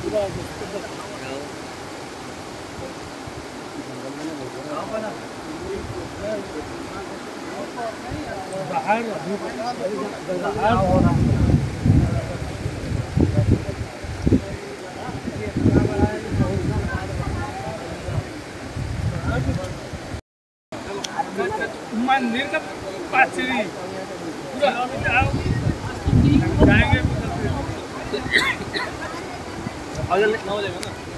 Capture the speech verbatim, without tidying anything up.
मंदिर का पाचरी पूरा जाएंगे अगले नौ हो जाएगा ना।